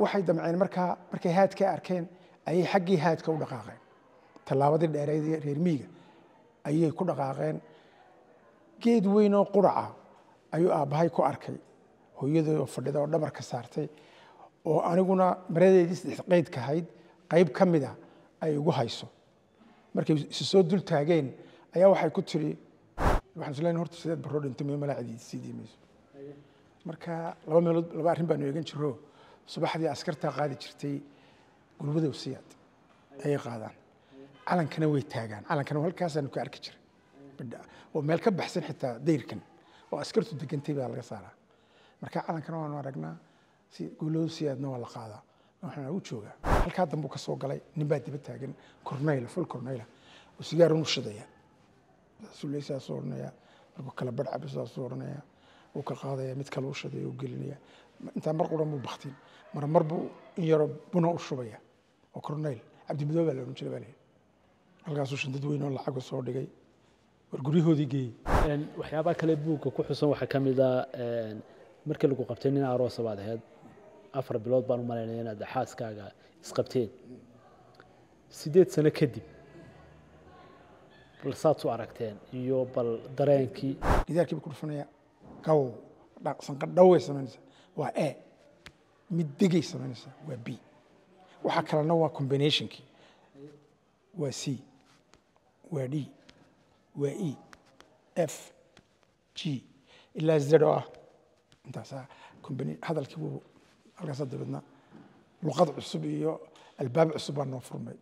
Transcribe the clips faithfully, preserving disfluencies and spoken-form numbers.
waxay damceen markaa markay haadka arkeen ayay xaggii haadka u dhaqaaqeen tallaabadii dheereed reer miyiga ayay ku dhaqaaqeen geed weyn oo quraca ayuu aabbahay ku arkay hooyadii oo fadhida oo dhabarka saartay oo aniguna maradeedii saddex qayd ka hayd qayb ka mid ah ay ugu hayso markay isu soo dul taageen ayaa waxay ku tiri waxaan isleeyahay horta sideed barro dhintay meel malaacidi sidii mayso marka laba meelood laba arrin baan eegan jiro subaxdii askarta qaadi jirtay gurmada wasiyaad ay qaadaan calankana way taagaan calankana halkaas aan ku arki jiray bidda oo meel ka baxsan xitaa deyrkan oo askartu degantay baa laga saaraa marka calankana waan aragnaa si gulada wasiyaadna waa la qaadaa waxaan u joogaa halka dambu ka soo galay nin baa dib taagan korneyl ful korneyl oo sigaar u shidaya suulaysa soornaya markuu kala badcab soo soornaya oo ka qaadaya mid kale u shiday oo gelinaya inta mar qura mu baxtin mar marbu in yaro buna u shubaya oo korneyl abdi madoob baa la oran jiray baa halkaas uu shandad weyn oo lacag soo dhigay war gurihoodii geey een waxyaabo kale buuga ku xusan waxa kamid ah een markii lagu qabtay nin aroos baad ahayd afar bilood baan u maleynay inaad xaaskaaga isqabteen sideed sano kadib bal saad u aragteen iyo bal dareenkii gidaarkii ku dhufanaya gaw dhaqsan qadhaw sameynaysa waa a mid digay sameynaysa waa b waxa kalena waa combinationkii waa c waa d waa e f g ilaa z ah intaas combination hadalkii uu halkaas dabadna luqad cusub iyo albaab cusub baan noo furmay.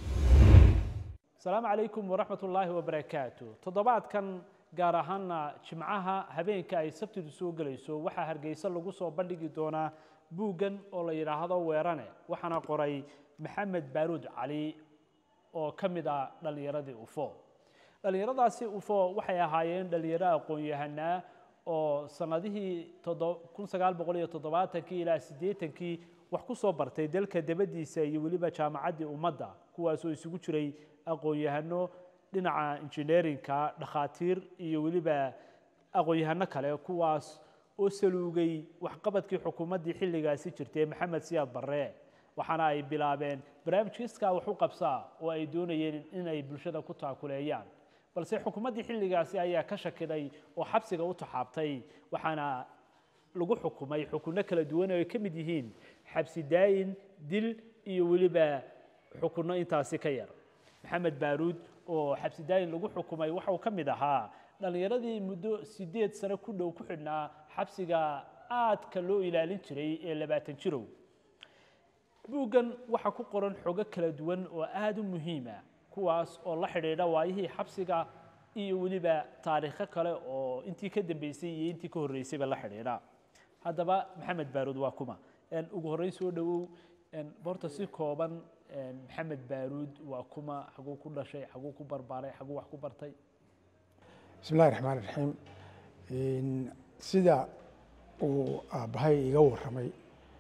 السلام عليكم ورحمة الله وبركاته تضبعت كان جارهنا جمعها هبينك أي سبت السوق ليسو وح هرجيس اللجوس وبندق دونا بوجن ولا يرى هذا ويرانه وحنا قري محمد بارود علي أو كمدا لليراد أوفو لليراد سي أوفو وحيا هاين لليراد قويهنا أو سنده تض كل سجال بقولي تضبعت كي إلى سديت كي وحكو صبرتي دلك دبدي سي وليبا جامعة ومدة كواسو يسوق شري aqoon-yahano dhinaca engineering-ka dhakhaatiir iyo waliba aqoon-yahano kale kuwaas oo saluugay waxqabadkii xukuumaddii xilligaasi jirtay Maxamed Siyaad Barre waxaana ay bilaabeen barnaamijkiiska wax u qabsaa oo ay doonayeen in ay bulshada ku taakuleeyaan balse xukuumaddii xilligaasi ayaa ka shakiday oo xabsiga u taxaabtay waxaana lagu xukumay xukunno kala duwan oo ay ka mid yihiin xabsi daayin dil iyo waliba xukunno intaasi ka yar محمد بارود oo xabsi daayin lagu xukumay waxa uu kamid ahaa dhalinyaradii muddo sideed sano ku dhow ku xidhnaa xabsiga aad ka loo ilaalin jiray ee labaatan jirow buugan waxa ku qoran xogo kala duwan oo aad u muhiim ah kuwaas oo la xiriira waayihii xabsiga iyo waliba taariikho kale oo intii ka dambeysay iyo intii ka horeysay la xiriira hadaba maxamed baaruud waa kuma een ugu horeyn soo dhawow een borta si kooban محمد بارود وكما حقوق كل شيء حقوق برباري حقوق وحقوق برتي بسم الله الرحمن الرحيم إن سيدا وبهاي يجور رمي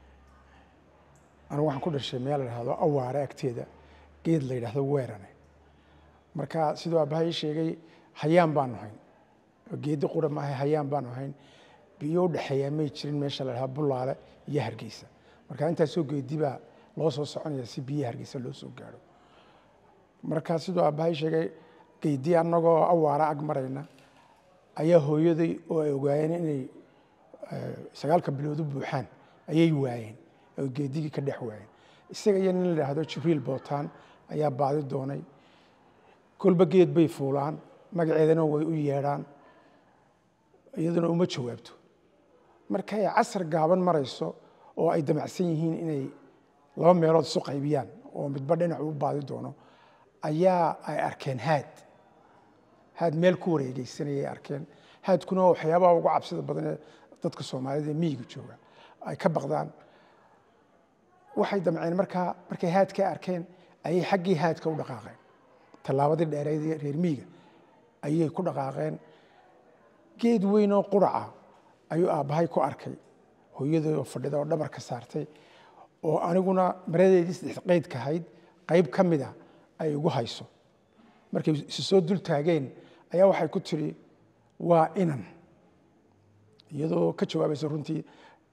أنا واحد كل شيء ميال هذا أو عراك تيدا قيد لي هذا ويرنا مركا سيدا بهاي شيء جي حيان بانوهين قيد قرب ما هي حيان بانوهين بيود حيان ما يشرين ماشى لها بولا على يهرجيسة مركا أنت سوق قيد بقى loo soo soconaya si biyo hargeysa loo soo gaaro marka sidoo abahay sheegay geedii anagoo awaara ag marayna ayaa hooyaday oo ay ogaayeen inay sagaalka bilood u buuxaan ayay waayeen oo geedigi ka dhex waayeen isaga iyo nin la yiraahdo Jibriil Bootaan ayaa baadi doonay kulba geed bay fuulaan magaceedana way u yeedhaan iyaduna uma jawaabto marka ay casar gaaban marayso oo ay damacsan yihiin inay laba meelood soo qaybiyaan oo midba dhinac u baadi doono ayaa ay arkeen haad haad meel ku wareegaysanayay arkeen haadkuna waxyaabaha ugu cabsida badan ee dadka Soomaalida miyiga jooga ay ka baqdaan waxay damceen markaa markay haadka arkeen ayay xaggii haadka u dhaqaaqeen tallaabadii dheereed reer miyiga ayay ku dhaqaaqeen geed weyn oo quraca ayuu aabbahay ku arkay hooyadii oo fadhida oo dhabarka saartay oo aniguna maradeedii saddex qayd ka hayd qayb ka mid ah ay ugu hayso markay isu soo dul taageen ayaa waxay ku tiri waa inan iyadoo ka jawaabaysa runtii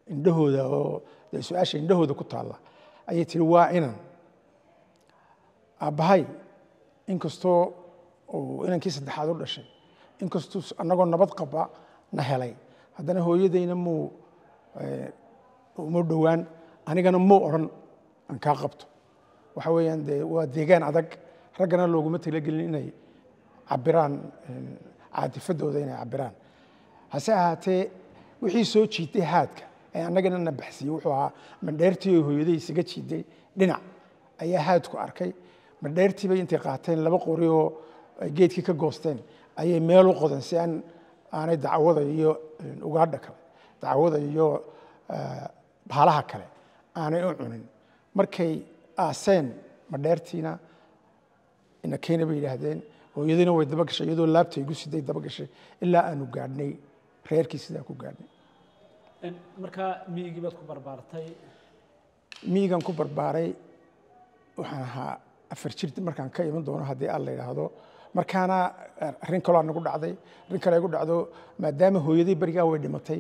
indhahooda oo dee su-aasha indhahooda ku taalla ayay tiri waa inan aabbahay inkastoo uu inankii saddexaad u dhashay inkastuu annagoo nabad qaba na helay haddana hooyadayna muu uma dhowaan anigana muu odhan aan kaa qabto waxa weeyaan dee waa deegaan adag raggana looguma talagelin inay cabiraan caatifadooda inay cabiraan hase ahaatee wixii soo jiitay haadka ee annagana na baxsiiyey wuxuu ahaa mandheertii oo hooyaday isaga jiiday dhinac ayaa haadku arkay mandheertii bay intay qaateen laba qori oo geedkii ka goosteen ayay meel u qodan si aan aanay dacwada iyo ugaadha kale dacwada iyo bahalaha kale aanay u cunin markay aaseen mandheertiina ina keena bay yidhaahdeen hooyadina way daba gashay iyadoo laabtay igu siday daba gashay ilaa aanu gaadhnay reerkii sidaa ku gaadhnay markaa miyigii baad ku barbaartay miyigan ku barbaaray waxaan ahaa afar jir markaan ka iman doono haddii alla yidhaahdo markaana arrin kaloo nagu dhacday arrin kale igu dhacdo maadaama hooyaday berigaa way dhimatay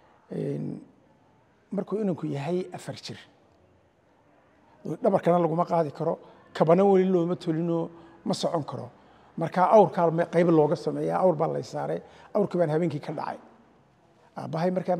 markuu inanku yahay afar jir dhabarkana laguma qaadi karo kabana weli looma tolinoo ma socon karo markaa awrkaa qayb looga sameeyaa awr baa lay saaray awrkii baan habeenkii ka dhacay aabbahay markaa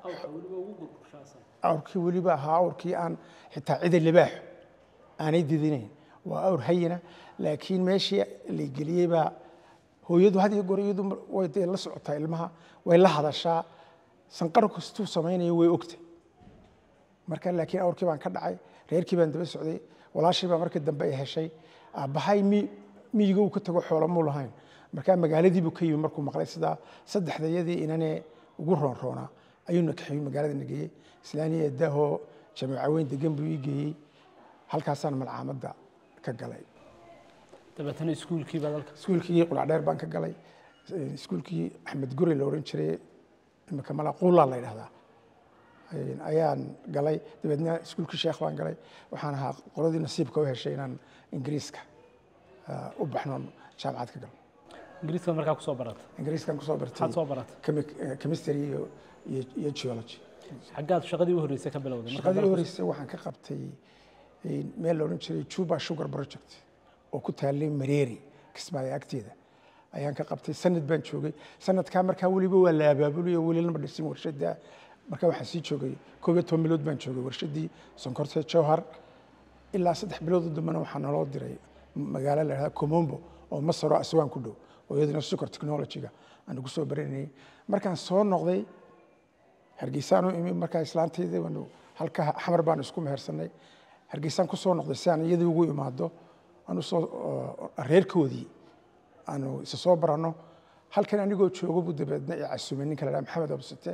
awrkii weliba ahaa awrkii aan xitaa cida libaaxo aanay didinayn waa awr hayina laakiin meeshii lay geliyey baa hooyadu had iyo goor iyadu way dee la socotaa ilmaha way la hadashaa sanqar kastuu samaynayo way ogtay marka laakiin awrkii baan ka dhacay reerkii baan daba socday walaashii baa markii dambe ay heshay aabbahay mi miyiga uu ka tago xoolo muu lahayn markaa magaaladii buu ka yimi markuu maqlay sidaa saddexdayadii inanee ugu roonroonaa ayuu na kaxeeyey magaalada na geeyey islaaniya daahoo jameeca weyn degan buu ii geeyey halkaasaan malcaamadda ka galay dabeetana iskuulkii baad halka iskuulkii qulacdheer baan ka galay iskuulkii axmed guri la oran jiray imika mala quulaa la yidhahdaa ayaan galay dabeedna iskuulkii sheekh baan galay waxaan ahaa qoladii nasiibka u heshay inaan ingiriiska u baxnoon jaamacad ka galo ingiriiska markaa kusoo baratay ingiriiskan kusoo bartay maxaad soo baratay chemistry iyo iyo geology xaggaad shaqadii u horreysay ka bilowday shaqadii u horreysay waxaan ka qabtay meel la oran jiray Juba Sugar Project oo ku taalay Mareeri Kismaayo agteeda ayaan ka qabtay sanad baan joogay sanadkaa markaa weliba waa la abaabulay weli lama dhisin warshada markaa waxaan sii joogay koob iyo toban bilood baan joogay warshadii sonkorta Jowhar ilaa saddex bilood dambana waxaa naloo diray magaalo la yidhahdo Komombo oo Masar oo Aswaan ku dhow oo iyadana sugar technology-ga aan ugu soo baranayay markaan soo noqday Hargeysaan oo imi markaa islaanteedii waanu halka xamar baan isku mehersanay Hargeysaan ku soo noqday si aan iyadii ugu imaado aanu soo reerkoodii aanu isa soo barano halkan anigoo joogo buu dabeedna i casumay ninka la yidhahdo Maxamed Absite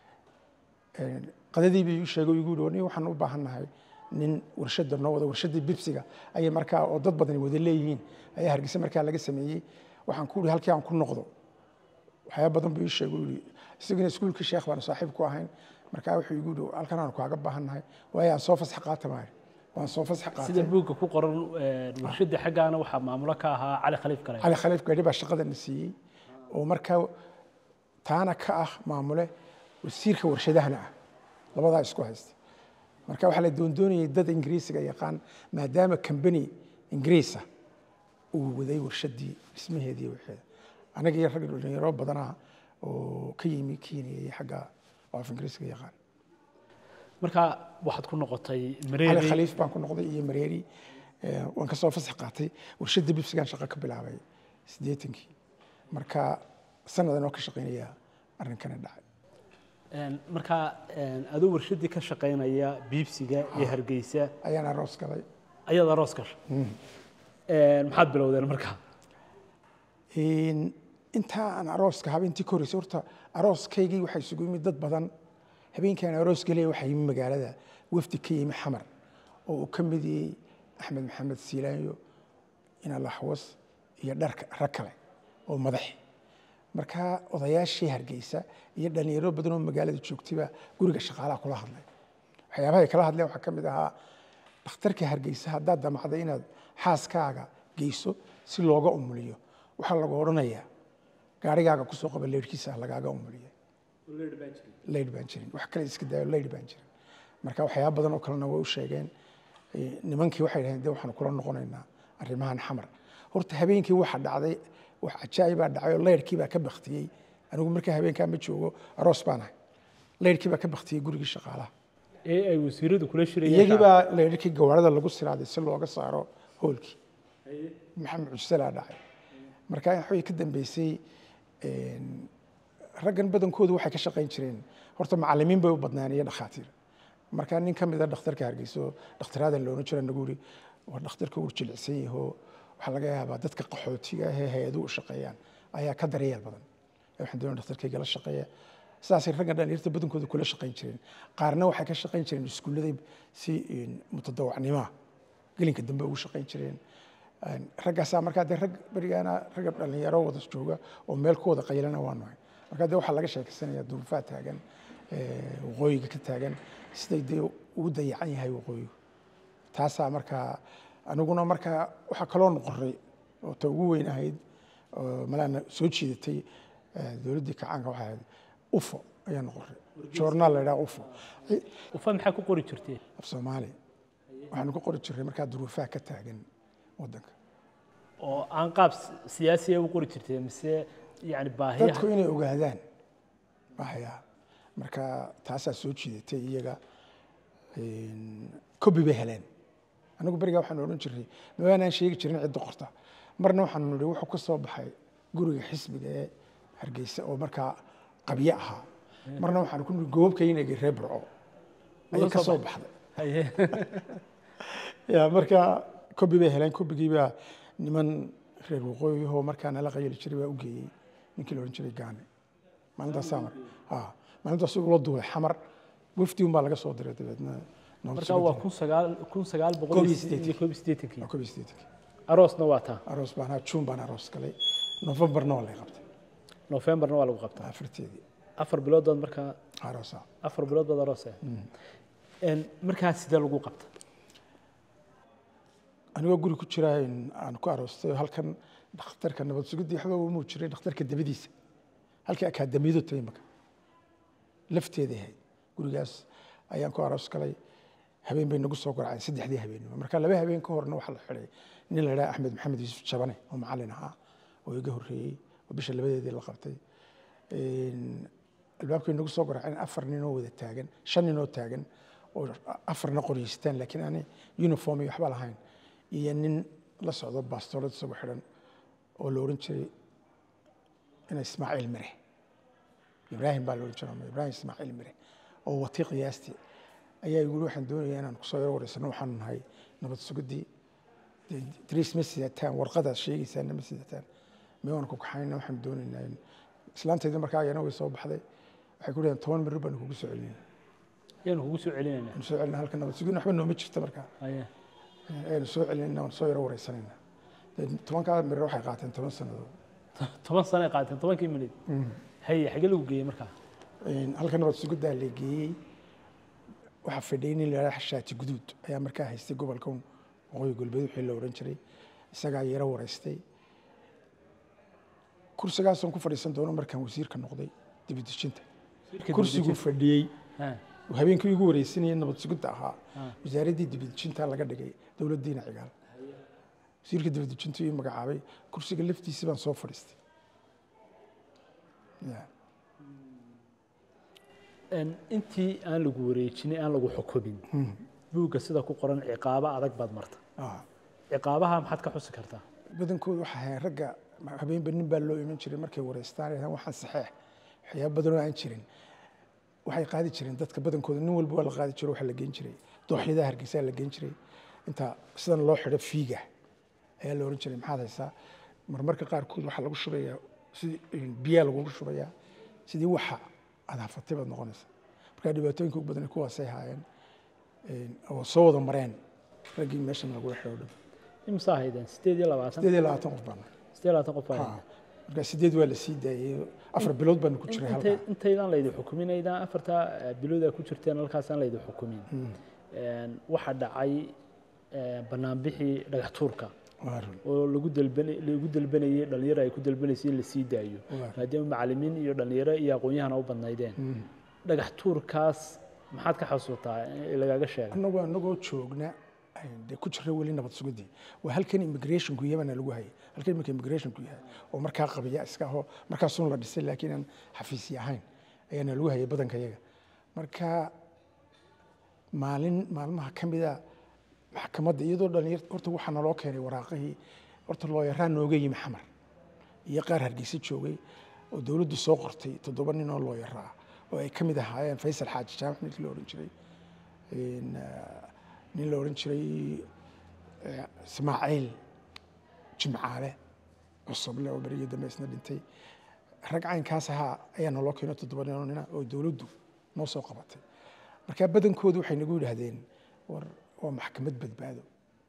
qadadii buu sheegay igu yidhi waxaan u baahannahay nin warshada noo wada warshadii bibsiga ayay markaa oo dad badan wada leeyihiin ayaa Hargeysa markaa laga sameeyey waxaan ku yidhi halkii aan ku noqdo waxyaabo badan buu ii sheegay yidhi isaguna iskuulkii sheekh baan saaxiib ku ahayn markaa wuxuu igu yidhi halkan aan kaaga baahannahay waayo aan soo fasax qaata maayo waan soo fasax qaatay sida buugga ku qoran warshada xaggaana waxaa maamulo ka ahaa Cali Khaliif Garay Cali Khaliif Garay baa shaqada na siiyey oo markaa taana ka ah maamule wasiirka warshadahana ah labadaa isku haysta marka waxaa la doondoonayay dad ingiriisiga yaqaan maadaama company ingiriisa uu waday warshadii dhismaheedii waxeeda anaga iyo rag dhalinyaro badanaa oo ka yimi Kenya iyo xagga af ingiriisiga yaqaan marka waxaad ku noqotay Mareeri Cali Khaliif baan ku noqday iyo Mareeri waan ka soo fasax qaatay warshadii bibsigan shaqo ka bilaabay siddeetankii marka sanadan oo ka shaqeynaya arrinkan dhacay marka adoo warshadii ka shaqeynaya bibsiga iyo Hargeysa ayaan aroos galay ayada aroos gashay ee maxaad bilowdeen marka in inta aan arooska habeentii ka horreysay horta arooskaygii waxay isugu yimid dad badan habeenkii aan aroos galay waxay yimid magaalada wafdi ka yimid Xamar oo uu ka mid yahay Axmed Maxamed Siilaanyo ina la xawas iyo dharka rag kale oo madax marka odayaashii Hargeysa iyo dhalinyaro badan oo magaalada joogtayba guriga shaqaalaha kula hadlay waxyaabaha ay kala hadleen waxa ka mid ahaa dhakhtarka Hargeysa haddaad damacday inaad xaaskaaga geyso si looga umuliyo waxa lagu oranayaa gaarigaaga ku soo qaba leerkiisa lagaaga umuliyo leydh baan jirin wax kale iska daayo leydh baan jirin marka waxyaaba badan oo kalena way u sheegeen nimankii waxay dhaheen dee waxaan kula noqonaynaa arrimahan xamar horta habeenkii waxa dhacday wax cajaa'ibaa dhacay oo leydhkii baa ka baktiyey anigu markaa habeenkaa ma joogo aroos baan ahay leydhkii baa ka baktiyey gurigii shaqaalaha ee ay wasiiradu kula shirayeen iyagii baa leydhkii gawaarida lagu siraaday si looga saaro hoolkii maxamed cujsalaa dhacay markaa waxay ka dambeysay raggan badankoodu waxay ka shaqayn jireen horta macallimiin bay u badnaan iyo dhakhaatiir markaa nin ka mid a dhakhtarka hargeyso dhakhtaraadan loona jira nagu yiri waa dhakhtarka uu jilicsan yahoo waxaa laga yaabaa dadka qaxootiga ah ee hay-aduhu u shaqeeyaan ayaa ka daryeel badan waxaan doonaa dhakhtarkayga la shaqeeya sidaasay raggan dhalinyarta badankooda kula shaqayn jireen qaarna waxay ka shaqayn jireen iskuulladay si mutadawacnimoa gelinka dambe ugu shaqayn jireen raggaasaa markaa dee rag berigaana ragga dhalinyaro wada jooga oo meel ku wada qaylana waa nahay markaa dee waxaa laga sheekeysanayaa duruufaa taagan waqooyiga ka taagan siday dee ugu dayacan yahay waqooyigu taasaa markaa aniguna markaa waxaa kaloo noqoray oo ta ugu weyn ahayd malaana soo jiidatay dowladdii kacaanka waxay ahayd ufo ayaa noqoray joornaal la yidhaha ufo ufa maxaa ku qori jirtee af soomaali waxaanu ku qori jirray markaa duruufaha ka taagan waddanka oo aan qaab siyaasiya u qori jirtee mise yani baahiyaha dadku inay ogaadaan baahiyaha marka taasaa soo jiidatay iyaga kobi bay heleen anigu berigaa waxaanu odhan jirray mawaanaan sheegi jirin cidda qorta marna waxaanu nidhi wuxuu ka soo baxay guriga xisbiga ee hargeysa oo markaa qabyo ahaa marna waxaanu ku nidhi goobkaynagi reer burco ayay ka soo baxday ya marka kobi bay heleen kobigiibaa niman reer waqooyihoo markaa nala qayli jiray baa u geeyey ninkii la odhan jiray gaane maalintaasaa mar maalintaas ula duulay xamar wafdi un baa laga soo diray dabeedna markaa waa kun sagaal kun sagaal boqol iyo koob iyo siddeetankii koob iyo siddeetankii aroosna waa taa aroos baan ahaa juun baan aroos galay novembarna waa laga qabtay novembarna waa lagu qabtaa afarteedii afar bilood baad markaa aroosa afar bilood baad aroos ah markaa sidee lagu qabta anigoo guri ku jira aan ku aroostay halkan dhakhtarka nabad sugidii waxba uu jiray dhakhtarka dabadiisa halkii akaadamiyadu tahay marka lafteeda ahayd gurigaas ayaan ku aroos galay habeen bay nagu soo goraceen saddexdii habeenimo marka laba habeen ka horna waxaa la xiday nin la yidhaha axmed maxamed yuusuf jabane oo macallin ahaa oo iga horreeyey oo bisha labadeedii la qabtay albaabkay nagu soo goraceen afar ninoo wada taagan shan ninoo taagan oo afarna qoryeystaan laakiin ani uniform iyo waxba lahayn iyo nin la socdo baastoolad isagoo xidhan oo la odhan jiray ina ismaaciil mire ibraahim baa la odhan jiray ibraahim ismaaciil mire oo watay qiyaastii ayaa igu waxaan doonayaa inaan kusoo yaro wareysano waxaanu nahay nabad sugidii dris ma sidataan warqadaad sheegaysaana ma sidataan miyaan ku kaxayna waxaan doonaynaa in islaanteydii markaa ayana way soo baxday waxay ku dhaheen toban mirir baanu kugu soo celinayna yaan kugu soo celinayna aan soo celinaa halka nabad sugidna waxba nooma jirta markaa aynu soo celinayna waan soo yaro wareysanayna tobankaa mirir waxay qaateen toban sannadood toban sano ay qaateen tobankii minid haye xagee lagu geeyey markaa halka nabad sugiddaa la geeyey waxaa fadhiyey nin la yidhaha shaati guduud ayaa markaa haystay gobolka waqooyi galbeed wixii la odhan jiray isagaa yaro wareystay kursigaasaan ku fadhiisan doono markaan wasiirka noqday dibadejinta kursiguu fadhiyey habeenkii igu wareysanayay nabad sugidda ahaa wasaaraddii dibadejinta laga dhigay dowladdiina cigaal wasiirka dibadejinta ii magacaabay kursiga laftiisi baan soo fadhiistay intii aan lagu wareejinay aan lagu xukumin buugga sida ku qoran ciqaabo adag baad marta ciqaabaha maxaad ka xusi kartaa badankoodu waxa ahayn ragga habeenba nin baa loo iman jiray markay wareystaan waxaan saxeex waxyaaba badanoo aan jirin waxay qaadi jireen dadka badankooda nin walba waa la qaadi jiro waxa la geyn jiray dooxyadaha hargeysaa la geyn jiray inta sidan loo xidho fiiga ayaa la oran jiray maxaad haysaa marmarka qaarkood waxaa lagu shubayaa sidii biyaa lagugu shubayaa sidii waxa aad hafatay baad noqonaysaa markaa dhibaatooyinka ugu badan kuwaasay haayeen oo soo wada mareen raggii meeshan lagula xidho dhan imsaa haydeen sideed iyo labaatan sideed iyo labaatan qof baan sideed iyo labaatan qof baan markaa sideed waa la sii daayey afar bilood baanu ku jiray halkaa intaydaan laydi xukumin aydaan afartaa bilood aa ku jirteen halkaasaan laydi xukumin waxaa dhacay banaanbixii dhagax tuurka oo lagu dalbanay lagu dalbanayay dhalinyaro ay ku dalbanaysay in la sii daayo maadaama macallimiin iyo dhalinyaro iyo aqoon-yahan u badnaydeen dhagax tuurkaas maxaad ka xasuutaa lagaga sheegay anagoo anagoo joogna de ku jira weli nabad sugidii waa halkan immigration ku yabana lagu hayay halkan markii immigration ku yahay oo markaa qabiya iska aho markaa sun la dhisay laakiin aan xafiisi ahayn ayaana lagu hayay badanka iyaga marka maalin maalmaha kamida maxkamadda iyadoo dhalinyar horta waxa naloo keenay waraaqihii horta looyaraan nooga yimi xamar iyo qaar hargeysa joogay oo dawladdu soo qortay toddoba nin oo looyaraa oo ay kamid ahaayeen Faysal Xaaji Jaamac ninkii la oran jiray nin la oran jiray Ismaaciil Jimcaale cusuble oo bariga dambe isna dhintay rag caynkaas ahaa ayaa naloo keenay toddoba nin oo dawladdu noo soo qabatay marka badankoodu waxay nagu yiraahdeen war waa maxkamad badbaado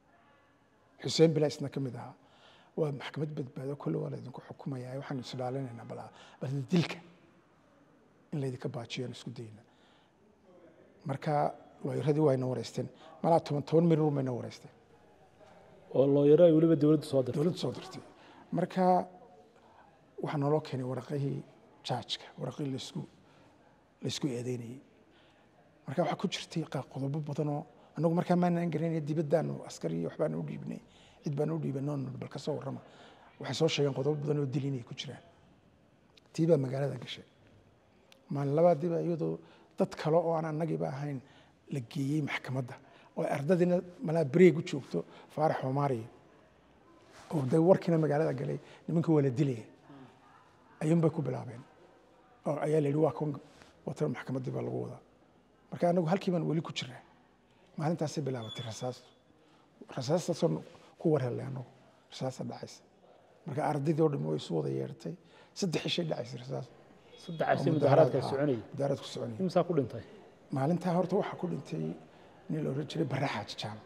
Xuseen Bila isna kamid ahaa waa maxkamad badbaado kullu wala idinku xukumayaa waxaan isdaalinaynaa bal bal dilka in la idinka baajiyaan isku dayna marka looyaradii waa inoo wareysteen malaa toban toban mir ma inoo wareysteen oo looyaro ay waliba dawladdu soo dirtay dawladdu soo dirtay marka waxa naloo keenay waraqihii jaajka waraqihii la isku la isku eedeynayay marka waxa ku jirtay qodobo badan oo anagu markaa maanaan garanay dibadaan askari waxbaan u dhiibnay cid baan u dhiibnay bal ka soo warrama waxay soo sheegeen qodobo badan oo dilinay ku jiraan tiiba magaalada gashay maalin labaadii baa iyadoo dad kale oo aan annagiiba ahayn la geeyey maxkamadda oo ardadina malaa bareeg u joogto Faarax Omari oo day warkina magaalada galay nimanka wala dilay ayuun bay ku bilaabeen oo ayaa leeyahay waa kon wata maxkamadda baa lagu wadaa marka anagu halkii baan wali ku jiraa maalintaas ay bilaabatay rasaas rasaasta soo ku warhaleeno rasaas dhacaysa marka ardayda oo dhan way soo wada yeertay saddex shay dhacaysa rasaas saddex shay mudaharaadka soconay mudaharaadku soconay imsa ku dhintay maalinta horta waxa ku dhintay nin la oran jiray Baraxa Jaamac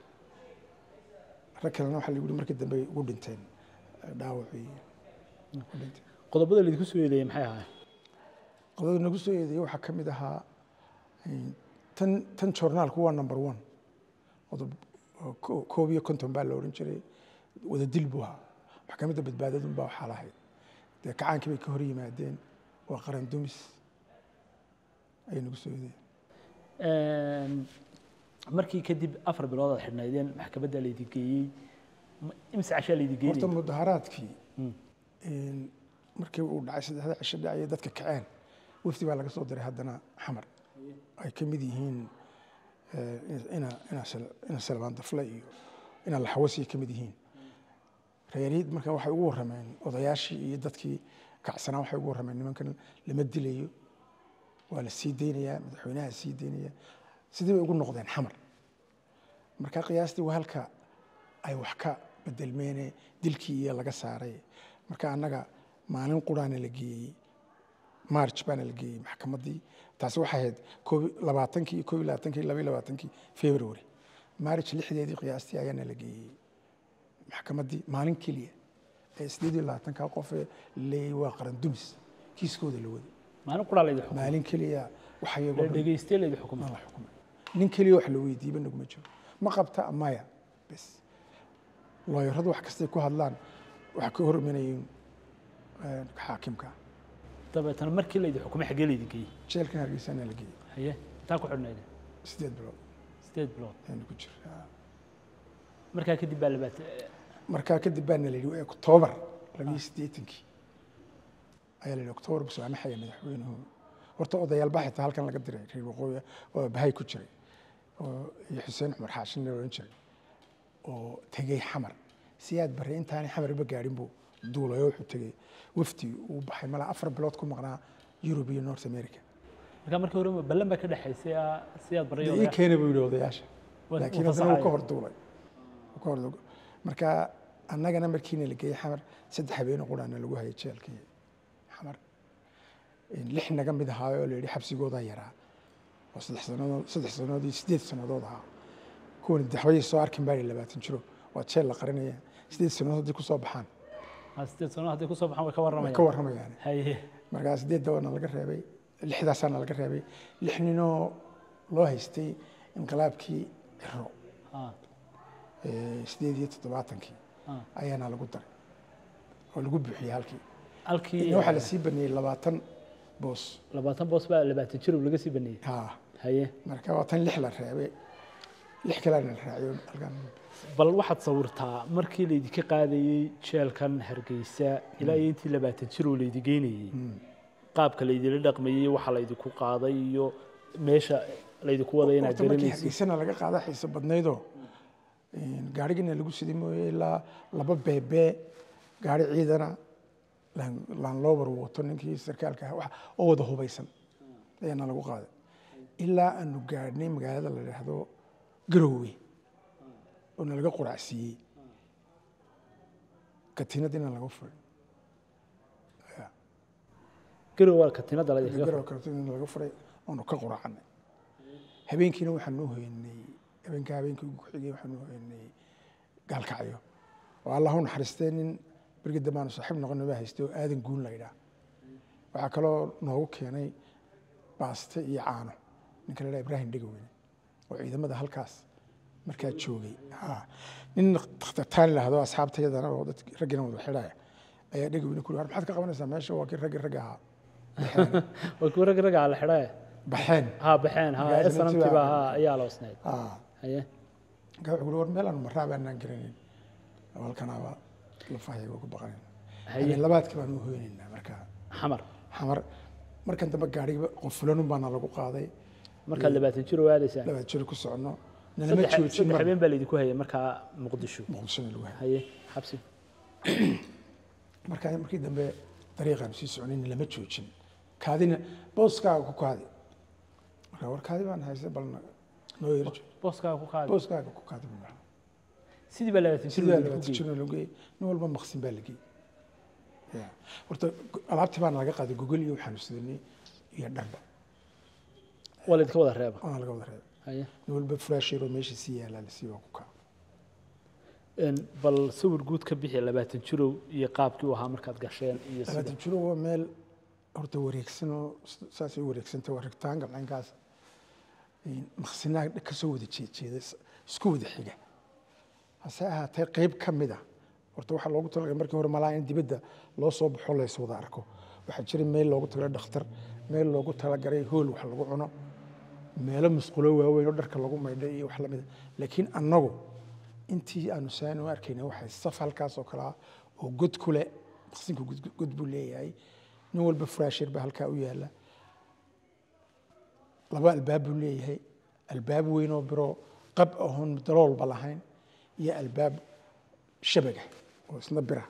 rakalna waxa lagu markii dambe ugu dhinteen dhaawacii qodobada la idinku soo yeelayay maxay ahaayeen qodobada nagu soo yeelayay waxa kamid ahaa tan tan journalku waa number one qodob koob iyo konton baa la oran jiray wada dil buu ahaa maxkamadda badbaadadu baa waxa lahayd dee kacaankii bay ka hor yimaadeen waa qaran dumis ay nagu soo yeelayeen markii kadib afar bilood aad xidhnaydeen maxkamadda la idin geeyey imsa casha la idin geeyey horta mudaharaadkii markii uu dhacay saddexda cisho dhacay dadka kaceen wafdi baa laga soo diray haddana xamar ay ka mid yihiin ina ina ina Salmaan Dafle iyo ina Laxawasi ka mid yihiin reerid marka waxay ugu warameen odayaashii iyo dadkii kacsanaa waxay ugu warameen nimankan lama dilayo waa la sii deynayaa madaxweynaha sii deynaya sidii bay ugu noqdeen xamar marka qiyaastii waa halka ay wax ka bedelmeen dilkii iyo laga saaray marka annaga maalin quraana la geeyey March baana la geeyey maxkamaddii taasi waxay ahayd labaatankii iyo labaatankii laba iyo labaatankii February March lixdeedii qiyaastii ayaana la geeyey maxkamaddii maalin kaliya ee sideed iyo labaatanka qof leey waa qaran dumis kiiskooda la waday maalin qura la idin xukumay maalin kaliya waxa iyagu dhageystay la idin xukumay la xukumay nin kaliya wax la weydiiyay nagu ma jiro ma qabta amaya bas looyaradu wax kasta ku hadlaan waxa ka hormanayeen xaakimka dabeetana markii la idin xukumay xagee la idin geeyey jeelkan Hargeysa la geeyey haye inta ku xidhnaydeen sideed bilood sideed bilood ayaan ku jiraa markaa kadib baa la baat markaa kadib baa la yidhi October laba iyo siddeetankii ayaa la yidhi October bisoo ama xayay madaxweynuhu horta odayaal baa xitaa halkan laga diray reer waqooyi oo bahay ku jiray oo iyo Xuseen Cumar Xaashin la oran jiray oo tagay xamar siyaad barre intaan xamarba gaarin buu duulayo wuxuu tagay wafti uu baxay mala afar bilood ku maqnaa Europe iyo North America marka markii hore ballan ba ka dhaxaysay siyaad barre iyo keenay buu yidhi odayaasha laakiin hadana uu ka hor duulay ka hor duulay marka annagana markiina la geeyay xamar saddex habeen quraana lagu hayay jeelkii xamar lix naga mid ahaa oo la yidhi xabsigooda yaraa oo saddex sanadood saddex sanadood iyo siddeed sanadood ahaa kuwan daxway soo arkin baa labaatan jiro waa jeel la qarinaya siddeed sanadood ku soo baxaan siddeed sanadood hadii ku soo baxaan way ka waramayaan ka waramayaan haye markaas siddeed dawana laga reebay lixdaasana laga reebay lix ninoo loo haystay inqilaabkii Ciro ee siddeed iyo toddobaatankii ayaana lagu daray oo lagu buuxiyey halkii halkii waxaa la sii baneeyey labaatan boos labaatan boos baa labaatan jir laga sii baneeyey ha haye marka waa tan lix la reebay lix kale la raaciyo halkan bal waxaad sawirtaa markii la idinka qaadayay jeelkan Hargeysa ilaa intii labaatan jir oo la idin geynayay qaabka la idin dhaqmayay waxa la idinku qaaday iyo meesha la idinku waday inaad garanaysid Hargeysana laga qaada xiisa badnaydo gaarigina lagu sidii mooyay ilaa laba beebe gaari ciidana laan loo warwato ninkii sarkaalka wax oo wada hubaysan ayana lagu qaaday ilaa aanu gaadhnay magaalada la yiraahdo Garowe oo laga quraacsiiyey katiinadina lagu furay Garowe katiinada laga furay Garowe katiinada laga furay oo ka quraacanay habeenkiina waxaan noo hoynay habeenka habeenkii ugu xigay waxaan noo hoynay gaalkacyo oo Allah u naxariistay nin برجد ما نصاحب نقول نبيه يستوي آذن قول ليدا وعكلو نوع كياني باست يعانو نكلا لا إبراهيم دقوين وإذا ماذا هالكاس مركز شوقي ها إن تختار له هذا أصحاب تيجي أنا وضد رجنا وضد حلاية أي دقوين كل واحد حتى قبل نسمع شو وكل رجل رجع وكل رجل رجع على الحلاية بحين ها بحين ها أصلا انتباه ها يا الله سنيد ها هي قالوا يقولون ملا مرة بيننا نكرين أول كنا لفاهي وكو بقرين هي لبات كمان وهيننا marka xamar xamar markan daba gaari qofulanu baan lagu qaaday marka labaatan jir waadaysa labaatan jir ku socono nalama joojin mar habeen baa la idinku hayay marka muqdisho muqdisho lagu hayay haye xabsi marka markii dambe dariiqan si soconin lama joojin kaadina booska ku kaadi marka war kaadi baan haysay balna noo yeerjo booska ku kaadi booska ku kaadi sidii baa labaatan jir labaatan jir lagu geeyay nin walba maqsin baa lageeyay ya horta alaabtii baan laga qaaday Google iyo waxaan sidnay iyo dharba walid ka wada reeba aan laga wada reeba haye nin walba flaashiro meesha si yaala la sii ku ka in bal sawir guud ka bixi labaatan jir iyo qaabkii uu ahaa markaad gasheen iyo sida labaatan jir waa meel horta wareegsan oo saas ay wareegsanta waa rectangle dhankaas in maqsinaa ka soo wada jeejeeda isku wada xiga hase ahaatee qayb ka mid ah horta waxaa loogu talagalay markii hore malaa in dibadda loo soo baxo la is wada arko waxaa jiray meel loogu talagalay dhakhtar meel loogu talagalay hool wax lagu cuno meelo musqulo waaweyn oo dharka lagu maydhay iyo wax la mid ah laakiin annagu intii aanu saan u arkaynay waxay saf halkaas oo kala oo god ku leh maqsinka god buu leeyahay nin walba furaashir baa halkaa u yaala laba albaab buu leeyahay albaab weyn oo biro qab ahoon daloolba lahayn يا الباب شبكة واسمه برا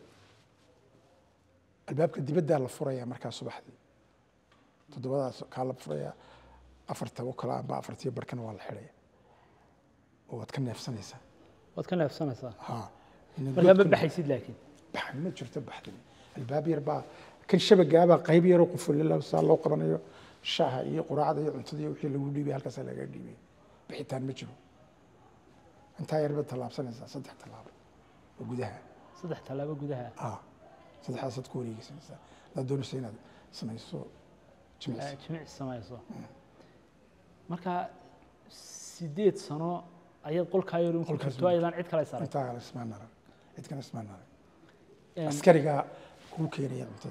الباب كدي بدأ على فريا مركز صباح دي تدوّر كالب فريا أفرت وكلا بأفرتي بركن والحرية واتكلم في سنة سا واتكلم في سنة سا ها مركب بحيسيد لكن بح ما شرت بحدني الباب يربع كل شبكة أبا قريب يروق في الله وصار الله قبنا شاه يقرأ هذا يعنتدي وحي اللي يقول لي بهالكسر اللي قال لي بحيتان مجرو أنت يا رب طلاب سنة صدق طلاب وجودها صدق طلاب وجودها آه صدق صدق كوري سنة لا دون سنة سنة يسوع جمع جمع السماء يسوع مركا سيديت سنة أيضا قل كايرون قل كايرون أيضا عد كلا يسار أنت على اسمه نار عد كلا اسمه نار عسكري كم كيري أنت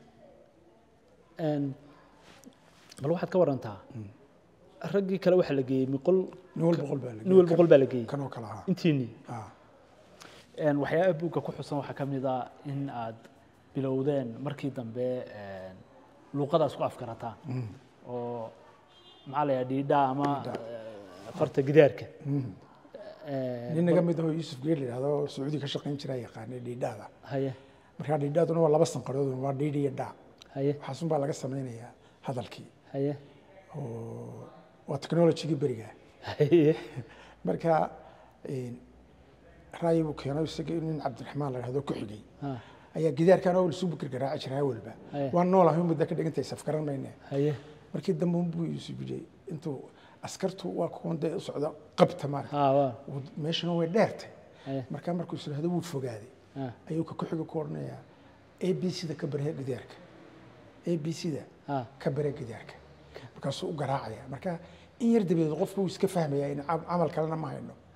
أن بل واحد كور أنتها الرجل كلا واحد لقي مقول نول بقول بالك نول بقول بالك كانوا كلها انتيني اه ان وحياه ابوك ku xusan waxa kamida in aad bilowdeen markii dambe een luqadaas ku afkarataan oo macallaya dhiidha ama farta gidaarka ee ninaga mid oo Yusuf Geeli hado Saudi ka shaqeyn jiray yaqaan dhiidhada haye marka dhiidhaduna waa laba sanqarood waa dhiidhiya dha haye waxaas baa laga sameeyaa hadalkii haye oo waa technology bariga haye marka een raayib uu keenay isaga in Cabdiraxmaan la yiraahdo ku xigay ayaa gidaarkan oo soo bukir garaac jiray walba waan noolahay muddo ka dhigantay safkaran mayne haye markii dambe buu Yusuf jiray intuu askartu waa koonde u socda qabta mar ha waa meeshana way dheertay marka markuu soo hada wuu fogaaday ayuu ka ku xigo koornaya A B C da ka barhay gidaarka A B C da ka barhay gidaarka markaas uu garaacaya marka in yar dibadda qofku iska fahmaya in amal kalena ma hayno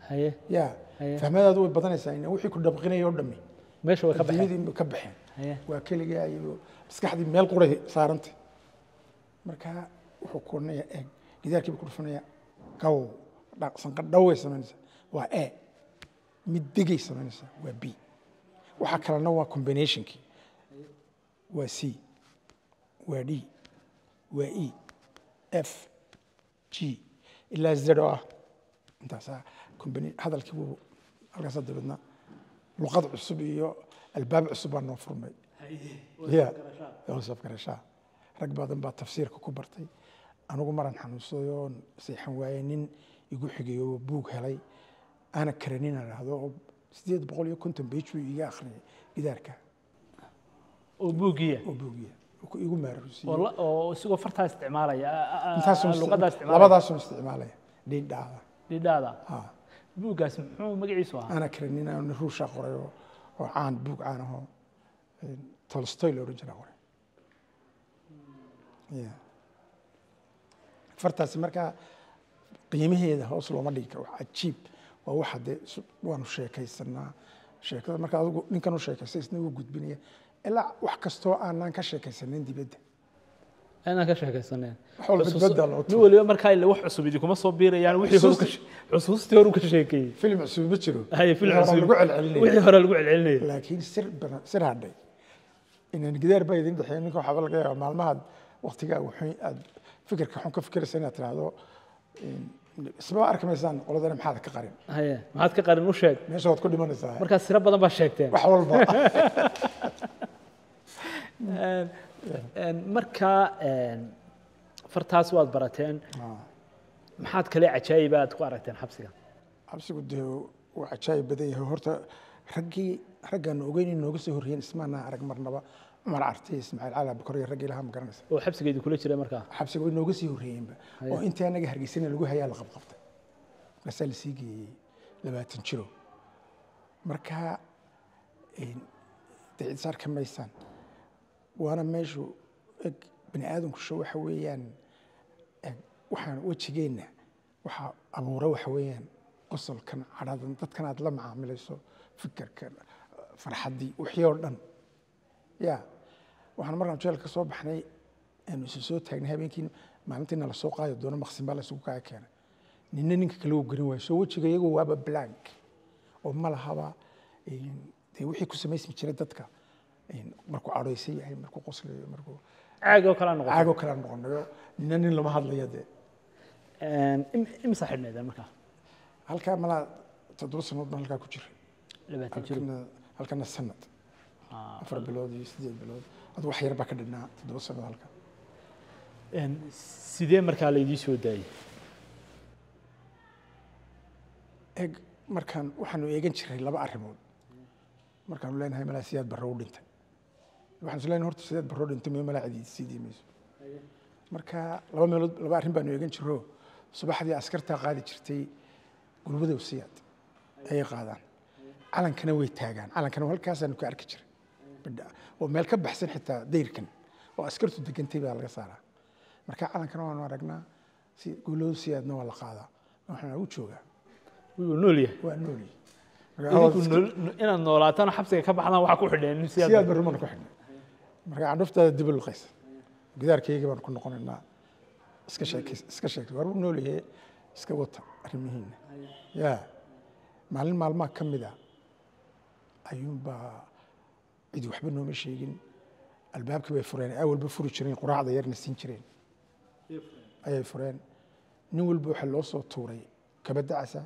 haye ya Haye. fahmadaadu way badanaysaa in wixii ku dhabqinayo dhammi meesha way ka baxeen adduunyadii ka baxeen haye waa keligaa iyo maskaxdii meel quray saarantay marka wuxuu koonaya eeg gidaarkiiba ku dhufanaya gaw sanqadh dhaway samaynaysaa waa e mid degay samaynaysaa waa b waxa kalena waa combinationkii waa c waa d waa e f g ilaa z oo ah intaasaa combina hadalkii buu halkaasa dabeedna luqad cusub iyo albaab cusub baa noo furmay ya wasaf garashaa rag badan baa tafsiirka ku bartay anigu maran xanuunsaday oo seexan waaye nin igu xigay oo buug helay ana karanin aan dhahdo oo sideed boqol iyo konton page buu iga akhriyay gidaarka oo buugiya oo buugiya oo igu maarusiyay oo la- oo isigoo fartaa isticmaalaya intaasoo luqadda isticmaalaya labadaasoo isticmaalaya dhidhaada dhidhaada ha buuggaas muxuu magaciisu ahaa ana karanin aan ruusha qoray oo oo caan buug caan ahoo Tolstoy la oran jiray qoray ya fartaasi markaa qiimaheeda hoos looma dhigi karo wax cajiib waa waxa dee waanu sheekaysanaa sheekada marka adigu ninkan u sheekaystay isna wuu gudbinaya ilaa wax kastoo aanan ka sheekaysanin dibadda inaan ka sheekaysaneen wax walba dibadda loo nin waliba markaa ila wax cusub idinkuma soo biirayaan wixii hore ka xusuustii hore ka sheekeeyey filim cusub ma jiro haye film Wixii hore cusub lagu celcelinaya wixii hore lagu celcelinayay laakiin sir badan sir hadhay inaan gidaar baa idin dhexeyn ninka waxaa laga yaabaa maalmaha waqtiga wuxuu aad fikirka xun ka fikiraysa inaad tiraahdo isma arkaysaan qoladana maxaad ka qarin haye maxaad ka qarin u sheeg meesha waad ku dhimanaysaa markaa sira badan baa sheegteen wax walba Een, een, markaa een, fartaas waad barateen maxaad kale cajaayiba aad ku aragteen xabsiga xabsigu dee waa cajaayib badan yahay horta raggii raggaan ogeyn in nooga soo horreeyeen ismaana arag marnaba cumar artay ismaaciil cali abukar iyo raggii lahaa ma garanaysa oo xabsigeedii kula jiray markaa xabsiga way nooga sii horreeyeenba oo intii anaga hargeysana lagu hayaa la qabqabtay markaasaa lasii geeyey labaatan jiro marka dee cid saar ka maysaan waana meeshu eg bani aadamku sho waxa weeyaan eg waxaan wejigeenna waxaa abuura waxa weeyaan qosolkan cadhadan dadkan aad la macaamilayso fikirkan farxaddii wixii oo dhan ya waxaan markaan jeel ka soo baxnay aanu isu soo taagnay habeenkii maalintiina lasoo qaadi doono maqsin baa laysugu kaa keenay ninna ninka kale uu garin waayo soo wejiga iyagu waaba blank oo ma lahaba dee wixii ku samaysmi jiray dadka markuu cadhaysan yahay markuu qoslayo markuu caag oo kala noqotay caag oo kale noqonayo ninna nin lama hadlayo dee een imisa xidhneedeen markaa halkaa malaa toddoba sannadood baan halkaa ku jiray labaatan jir halkana halkana sanad afar bilood iyo siddeed bilood adu wax yar baa ka dhidhnaa toddoba sannadood halkaa een sidee markaa la idii soo daayay eg markaan waxaanu eegan jiray laba arrimood markaanu leenahay malaa siyaad barro u dhintay waxaan is leenahay horta siyaad barro dhintay miyo malaa cidi sii diimayso marka laba meelood laba arrin baanu eegan jiro subaxdii askartaa qaadi jirtay gurbadow siyaad ayay qaadaan calankana way taagaan calankana halkaasaanu ka arki jiray bidha oo meel ka baxsan xitaa dayrkan oo askartu degantay baa laga saaraa marka calankana waanu aragnaa si gurbadow siyaadna waa la qaadaa waxaana u joogaa wuu nool yahay waa nooli idinku nool inaad noolaataan xabsiga ka baxdaan waxa ku xidheen siyaad siyaad barro maan ku xidhnay marka candhuftaada dib u liqaysa gidaarkayga baan ku noqonaynaa iska sheekay iska sheekay war uu nool yahay iska wata arrimihiina ya maalin maalmaha ka mid ah ayuunbaa cidi waxba nooma sheegin albaabkii bay fureen awalba furi jireen quraacda yarna siin jireen ayay fureen nin walba waxaa loo soo tuuray kabadacasa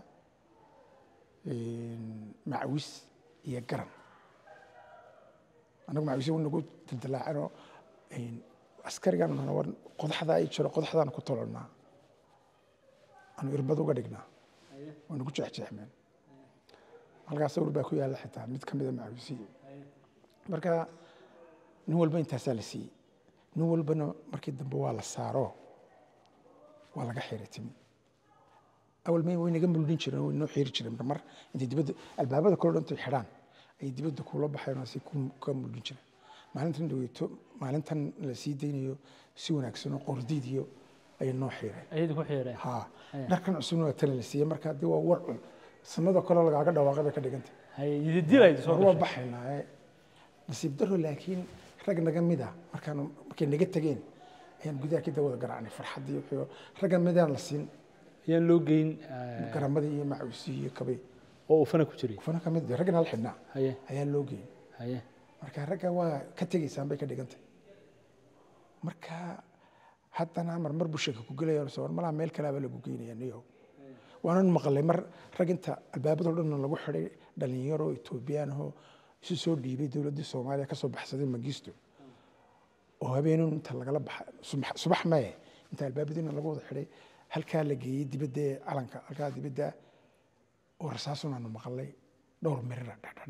macwis iyo garan annagu macwisi uu nagu daldalaacanoo askarigan war qodaxda ay jiro qodaxdaan ku tolonnaa aanu irbad uga dhignaa waanu ku jeexjeexmeen halkaas sawir baa ku yaalla xitaa mid ka mida macwisiyi marka nin walba intaasaa la siiyey nin walbana markii dambe waa la saaro waa laga xiray timi awal may way naga muldin jireen way noo xiiri jireen mar intay dibadda albaabada kale dhan intay xidhaan ay dibadda kula baxeen si ka muldin jireen maalintan dhaweyto maalintan la sii daynayo si wanaagsan oo qordiid iyo ay noo xiireen ayadu ku xiireen ha dharkan cusubna waa tala la siiyey marka dee waa war samada kale lagaaga dhawaaqay bay ka dhigantay haye yididilaydu soo waa gashay baxaynaa nasiib daro laakiin rag naga mid ah markaan markay naga tageen ayaan gudaha ka dawada garaacnay farxadii wuxuu ragga midaan la siin ayaan loo geyn garamadii iyo macuusi iyo kabay oo ufana ku jiray ufana ka mid ah ragna la xidhnaa haye ayaa loo geeyay haye marka ragga waa ka tegaysaan bay ka dhigantay marka haddana mar mar bushaka ku galayaan soo malaha meel kale baa lagu geynaya niyo waanan maqlay mar rag inta albaabada dhan lagu xiray dhalinyaro Itoobiyaan oo isu soo dhiibay dawladda Soomaaliya ka soo baxsaday Magisto oo habeenun inta lagala baxay subax ma inta albaabadina lagu wada xiray halka la geeyay dibadda calanka halka dibadda oo rasaasuna aanu maqlay dhowr mirir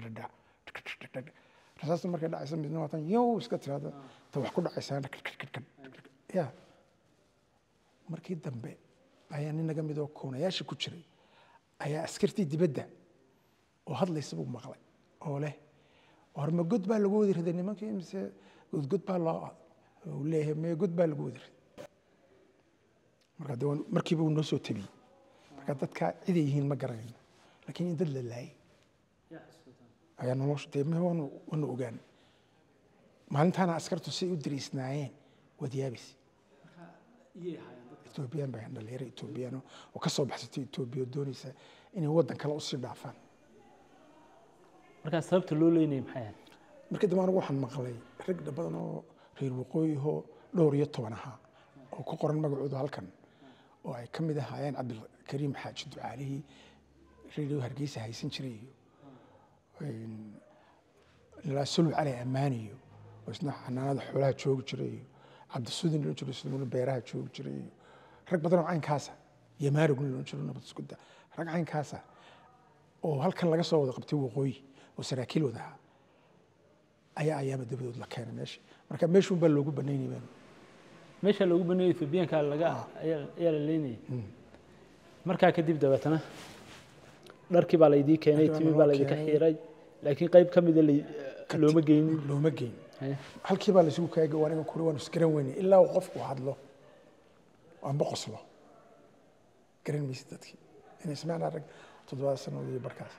rasaas markay dhacaysa midna waatan yow iska tiraada ta wax ku dhacaysa ya markii dambe ayaa nin naga mid oo koonayaasha ku jiray ayaa askartii dibadda oo hadlaysa buu maqlay oo leh horma god baa lagu wadi riday nimankii mise god god baa loo uu leeyahay me god baa lagu wadi riday marka dawaan markiiba uu noo soo tabiyey marka dadka cid ay yihiin ma garanayno laakiin in dad la laayay ayaa nolosha deebme waanu waanu ogaan maalintaana askartu si u diriisnaayeen wadiyaabis Ethiopian baa dhalinyaro Ethiopian oo ka soo baxsatay Ethiopia doonaysa inay wadan kale u sii dhaafaan marka sababta loo leeyahay maxay ahayd markii dambe waxaan maqlay rag badan oo reer waqooyi oo dhowr iyo toban ah oo ku qoran magacooda halkan oo ay kamid ahaayeen Cabdul Kariim Xaaji Ducaalihi reer Hargeysa haysan jiray een la sulu cali amaaniyo oo isna xanaanada xoolaha joog jiray Cabdi Suudin loo jiray sidoo beeraha joog jiray rag badan oo caynkaasa iyo maarug loo jiray nabad isku daa rag caynkaasa oo halkan laga soo wada qabtay waqooyi oo saraakiil wada ayaa ayaaba dabadood la keenay meesha marka meeshu baa loogu banaynayay meesha loogu banaynay Ethiopianka laga ayaa la leeyahay marka kadib dabatana dharkii baa la idii keenay tibi baa la idii ka xiray laakiin qayb kamid ah looma geyn looma geyn halkii baa la isugu kaagay waaniga kuri waan iskaran weynay ilaa uu qofku hadlo aan boqoslo garan maysid dadkii inay ismaan arag toddoba sano iyo barkaas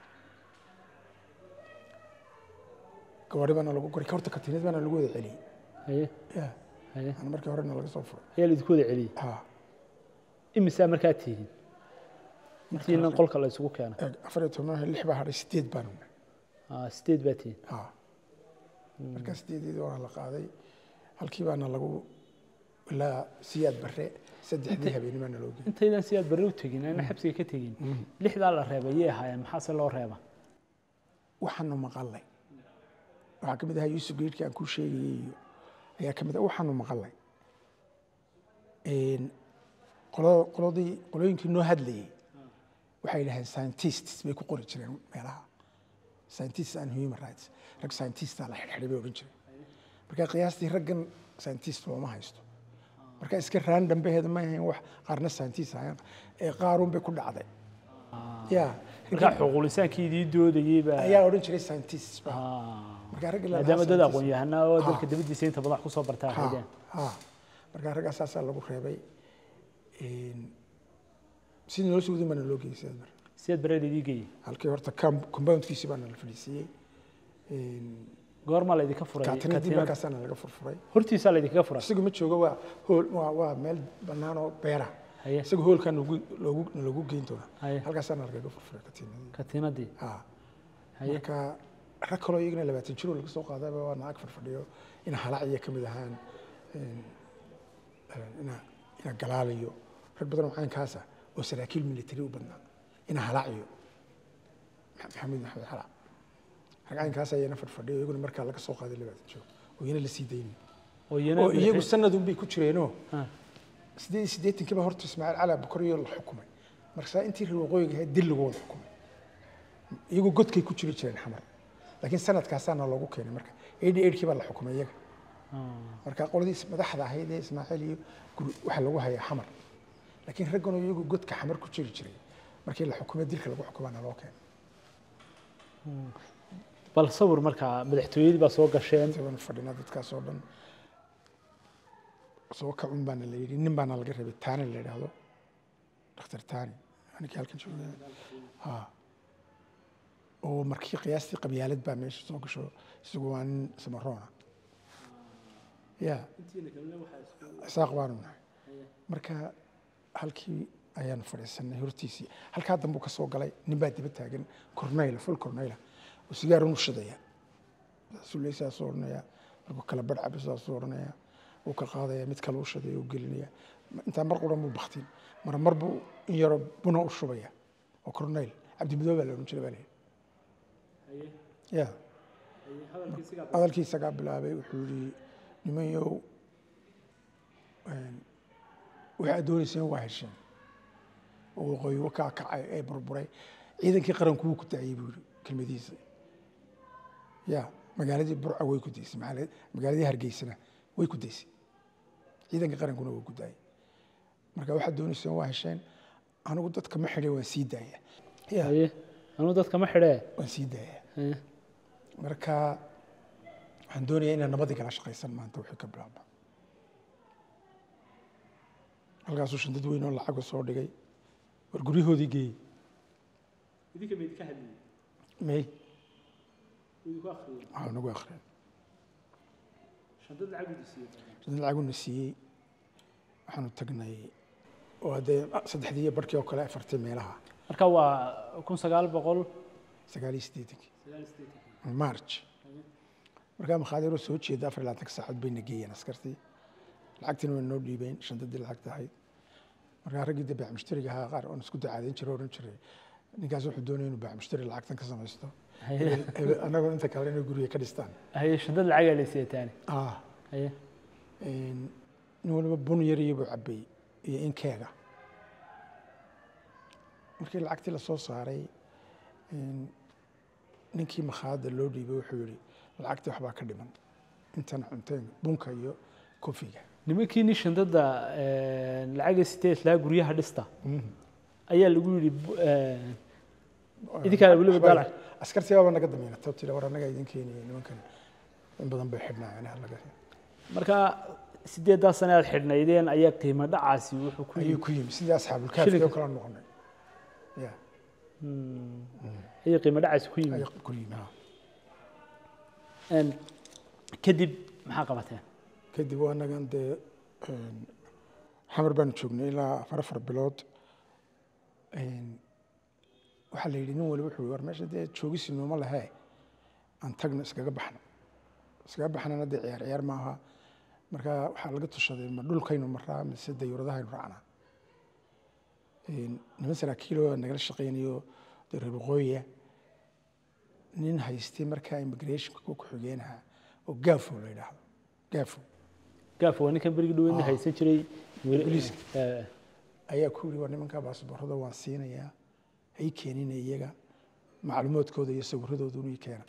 gawaari bana lagu koray horta katiinad bana lagu wada celiyay haye ya haye aan markii hore laga soo furay ayaa la idinku wada celiyay ha imisa markaa tihiin intiina qolka la isugu keenay afar iyo toban lix baa hadhay sideed baan ah sideed baa tihiin ha marka sideedii waa la qaaday halkii baana lagu ilaa siyaad bare saddexdii habeenimana loo geeyay intaydan siyaad bare u tagin ayna xabsiga ka tagin lixdaa la reebay yee ahaayeen maxaa se loo reeba waxaanu maqalay waxa kamid ah Yuusuf Geedki aan ku sheegay ayaa kamid ah waxaanu maqalay een qolo qolodii qolooyinkii noo hadlayay waxay yiraahdeen scientists bay ku qori jireen meelaha scientists and human rights rag scientists la xidhiidhay bay oran jireen marka qiyaastii raggan scientist looma haysto marka iska random baheed ma ahayn wax qaarna scientist ahaan ee qaarun bay ku dhacday ya marka xuquuqlisaankiidii doodayay baa ayaa oran jiray scientists ba marka rag la maadaama dad aqoon yahana oo dalka dibadiisa inta badan ku soo bartaa xidhan ha marka rag asaas lagu reebay een si noo soo diman loo geeyay mar siyaad bareedii geeyay halkii horta compoundkiisa baan la fadhiisiyay een goorma la idinka furay katiinadii markaasana laga furfuray hortiisa la idinka furay isagu ma joogo waa hool waa waa meel banaan oo beera isagu hoolkan lagu lagu lagu geyn doona halkaasana laga furfuray katiinadii katiinadii ha marka rag kale iyagana labaatan jir laga soo qaaday waa naag farfadhiyo in halaciya kamid ahaan ina ina galaaliyo rag badan oo caynkaas ah oo saraakiil military u badnaa ina halaciyo maxamed maxamed hala ragcaynkaas ayana farfadhiyo iyaguna markaa laga soo qaaday labaatan joog oo iyana la sii daynay oo iyagu sanadun bay ku jireenoo sideed iyo siddeetankiiba horta Ismaaciil Cali Abukariyo la xukumay markaa intii reer waqooyiga ahayd dil lagu wada xukumay iyagu godkay ku jiri jireen xamar laakiin sanadkaasaana loogu keenay marka eighty-eight baa la xukumay iyaga marka qoladii madaxda ahayd ee Ismaaciil iyo waxa lagu hayaa xamar laakiin raggan iyagu godka xamar ku jiri jiray markii la xukumay dilka lagu xukumaana loo keenay bal sawir marka madaxtooyadii baa soo gasheen taban fadhina dadkaas oo dhan soo ka un baan la yiri nin baan laga rabay taani la yiraahdo dhakhtar taani aniga halkan joogay ha oo markii qiyaastii qabyaalad baa meesha soo gasho isagu waa nin samaroona ya isaaq baanu nahay marka halkii ayaan fadhiisanay hortiisii halkaa dambu ka soo galay nin baa daba taagan korneyla ful korneyla oo sigaar unu shidaya suleysaa soo oranaya markuu kala badh cabisaa soo oranaya uu ka qaadaya mid kale u shidaya u gelinaya intaa mar quran buu baktiin mar mar buu in yaro buna u shubaya oo korneyl cabdimidoob baa la odhan jiray baa leeyahay ya hadalkii isagaa bilaabay wuxuu yidhi nimanyow waxaad doonayseen waa hesheen oo waqooyi wakaa kacay ee burburay ciidankii qaranku wuu ku daayey buu yidhi kelmadihiisa ya magaaladii burca way ku daysay magaaladii hargeysana way ku daysay ciidankii qarankuna wuu ku daayey marka waxaad doonayseen waa hesheen anigu dadka ma xidhe waan sii daaya anigu dadka ma xidhe waan sii daaya marka waxaan doonayaa inaan nabadii kala shaqaysan maanta wixii ka bilaaba halkaasuu shandad weyn oo lacagu soo dhigay war guryahoodii geeyey idinka meyd ka hadliyey may idinku akhriyey waxaa nagu akhriyay shandad lacaguna siiyey shandad lacaguna siiyey waxaanu tagnay oo haddee saddexdii iyo barhkii oo kale afartay meelaha marka waa kun sagaal boqol sagaal iyo siddeetankii sagaal iyo siddeetankii march markaa makhaadiiroo soo jeeda afar iyo labaatanka saacood bayna geeyeen askartii lacagtiina waa noo dhiibeen shandadii lacagta ahayd markaa raggii dee baac mushtariga ahaa qaar oon isku dacaadeyn jiray odhan jiray ninkaas wuxuu doonaya inuu baac mushtari lacagtan ka samaysto annagoo inta kale inay guriga ka dhistaan haye shandad lacagaa la siiyataani ah haye nin waliba bun yar iyo buu cabbay iyo in keega markii lacagtii lasoo saaray ninkii makhaadda loo dhiibay wuxuu yidhi lacagtii waxbaa ka dhiman intan cunteen bunka iyo kofiga nimankii nin shandada lacaga sideed laa guryaha dhista ayaa lagu yidhi idinkaa weliba daalac askartii baaba naga damiinata tiri war annagaa idin keenaya nimankan in badan bay xidhnaa laga marka sideedaa sane aad xidhnaydeen ayaa qiimo dhacaasi wuxuu ku ayuu ku yimi sidii asxaabulkaafki oo kala noqonay ya ayaa qiimo dhacaasi ku yimi ku yimi kadib maxaa qabateen kadib waa nagan dee xamar baanu joognay ilaa afar afar bilood waxaa la yidhi nin waliba wuxuu war meesha dee joogisi nooma lehe aan tagno iskaga baxno iskaga baxnana dee ciyaar ciyaar maaha marka waxaa laga tushaday ma dhulkaynu maraa mise dayuuradahaynu raacnaa niman saraakiiloo nagala shaqaynayo dee reer waqooyiya nin haystay markaa immigrationka ku ku-xigeenaha oo gaafo la yidhaahdo gaafo gaafo waa ninkan berigi dhaweydna haysan jiray ayaa ku yidhi war nimankaa baasboorrada waan siinayaa hay keenina iyaga macluumaadkooda iyo sawirradooda ii keena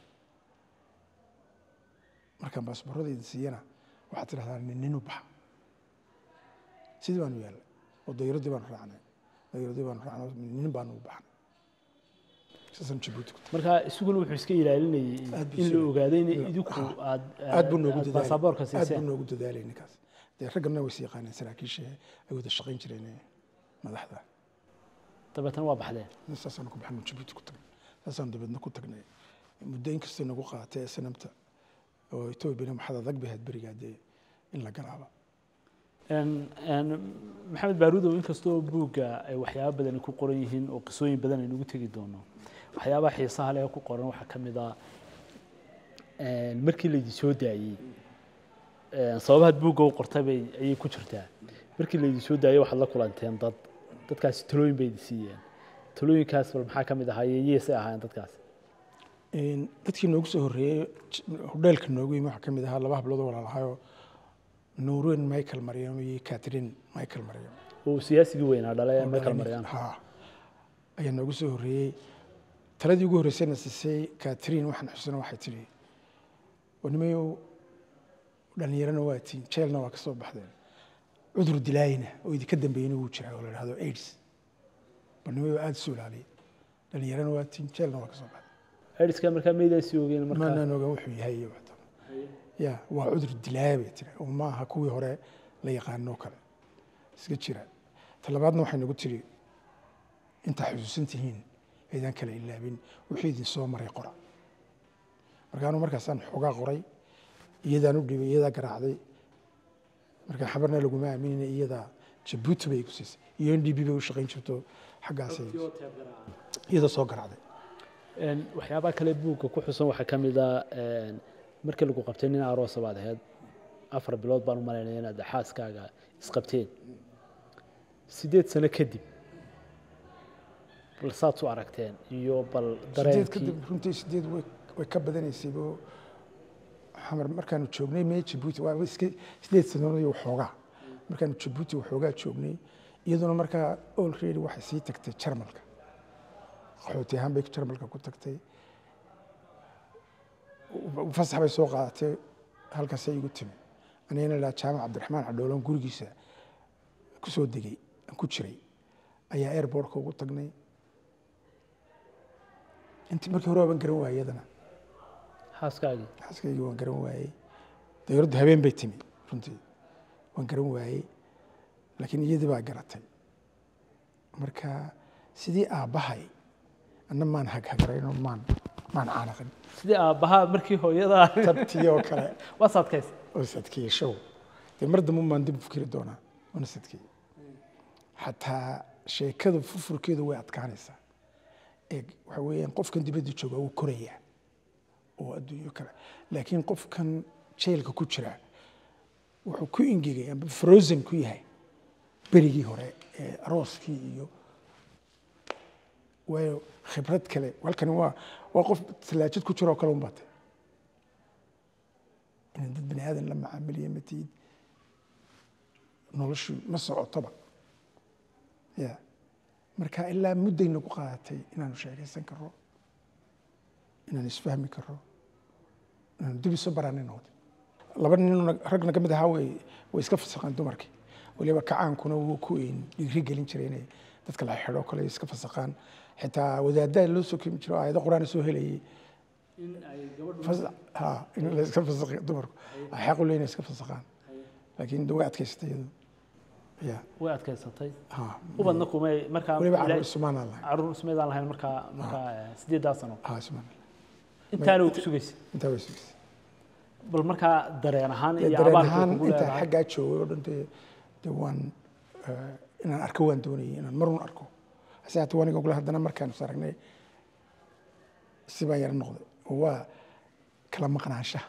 markaan baasboorradayda siiyana waxaad tidhahdaa nin nin u baxa sidii baanu yaallay oo dayuuraddii baanu raacnay dayuuraddii baanu raacnay nin baanu u baxnay saasaan jabuuti ku tahay marka isaguna wuxuu iska ilaalinayay in la ogaado in idinku aad aad buu noogu dadaalay baasaboorka aad siiseen buu noogu dadaalay ninkaas dee raggana way is yaqaaneen saraakiisha ay wada shaqayn jireen madaxda dabeetana waa baxdeen saasaan ku baxnay jabuuti ku tagnay saasaan dabeedna ku tagnay muddo inkastay nagu qaatay sanamta oo etoobiyana maxad adag bay ahayd berigaa dee in la galaaba maxamed baaruudow inkastoo buugga ay waxyaabo badan ku qoran yihiin oo qisooyin badan aynugu tegi doono waxyaabaha xiisaha leh ku qoran waxaa ka mid ah markii laydin soo daayey sababahaad buugga u qortay bay ayay ku jirtaa markii laydin soo daayey waxaad la kulanteen dad dadkaasi talooyin bay idin siiyeen talooyinkaas bal maxaa ka mid ahaa yeesay ahaayeen dadkaas dadkii noogu soo horreeyey hodheelka noogu yimi waxaa ka mid ahaa laba hablood oo walaalahaayoo nuureen michael maryam iyo catherine michael maryam oo siyaasigii weynaa dhalay michael maryam ha ayaa noogu soo horreeyey taladii ugu horreysayna siisay catherine waxaan xusana waxay tidhi wanimayow dhallinyarana waa tiin jeelna waa ka soo baxdeen cudur dilaayina oo idinka dambeeyena wuu jiraa oo la dhahdo aids balnimayow aada isu ilaaliya dhallinyarana waa tiin jeelna waa ka soo baxdeen aids-ka markaa maydaasi ogeen markaa maanaan ogaan wuxuu yahay iyo waxta ya waa cudur dilaaya bay tiri oo ma aha kuwii hore la yaqaanoo kale iska jira talabaadna waxay nagu tiri intaa xusuusan tihiin aydaan kala ilaabin wixii idin soo maray qora markaanu markaasaan xoogaa qoray iyadaan u dhibay iyadaa garaacday markaa xabarna laguma aaminina iyadaa Jabuuti bay ku siisay iyo N D B bay u shaqayn jirto xaggaasay iyada soo garaacday waxyaabaha kale buugga ku xusan waxaa ka mid ah markii lagu qabtay nin aroos baad ahayd afar bilood baan u malaynaya inaad xaaskaaga isqabteen sideed sano kadib bal saad u aragteen iyo bal dareenkii kadib runtii sideed way ka badanaysay boo xamar markaanu joognay mee Jabuuti waa iska sideed sano iyo xoogaa markaanu Jabuuti waxoogaa joognay iyaduna markaa already waxay sii tagtay Jarmalka qaxooti ahaan bay Jarmalka ku tagtay fasax bay soo qaadatay halkaas ay igu timi anigana la jaamac Cabdiraxmaan Cadoolan gurigiisa ku soo degay aan ku jiray ayaa airportka ugu tagnay intii markii hore waan garan waayay iyadana xaaskaagii xaaskaagii waan garan waayay dayuurada habeen bay timi runtii waan garan waayay laakiin iyadii baa garatay marka sidii aabbahay anna maan haghagarayno maan maan caanaqin sidii aabbaha markii hooyada tabtii oo kale waa sadkays oo sadkii show dee mar dambe maan dib u fikiri doonaa wana sadkii xataa sheekada furfurkeedu way adkaanaysaa ee waxa weeyaan qofkan dibadda jooga wuu korayaa oo adduunyo kale laakiin qofkan jailka ku jira wuxuu ku ingegay amba frozen ku yahay berigii hore ee arooskii iyo waayo khibrad kale halkani waa waa qof talaajad ku jiro kale un baatay in dad bani aadan la macaamiliyo matiid noloshu ma socotoba ya marka ilaa muddayna ku qaadatay inaanu sheekaysan karo inaan isfahmi karo inaan dib isu baranin noqdo laba nin ragna kamid ahaa way way iska fasaqaan dumarkii waliba kacaankuna wuu ku dhiiri gelin jiray inay dadka la xidho kale iska fasaqaan xitaa wadaadada loo soo kimi jiro aayado quraan soo helayay in ay gabadhu ha in la iska fasaqay dumarku ay xaq u leeyihiin iska fasaqaan laakiin way adkaysatay iyadu ya way adkaysatay ha ubadna kumay markaa waliba carruur Soomaaliland lahayn carruur Soomaaliland lahayn markaa markaa sideedaas sano ha Soomaaliland intaana uu ku sugaysay intaa way sugaysay bal markaa dareen ahaan iyo dareen abaalka ahaan ugu inta leedahay xaggaa joogay oo dhan dee dee waan inaan arko waan doonayay inaan marun arko hase haatee waan iga ogla haddana markaanu is aragnay si baan yara noqday oo waa kala maqnaanshaha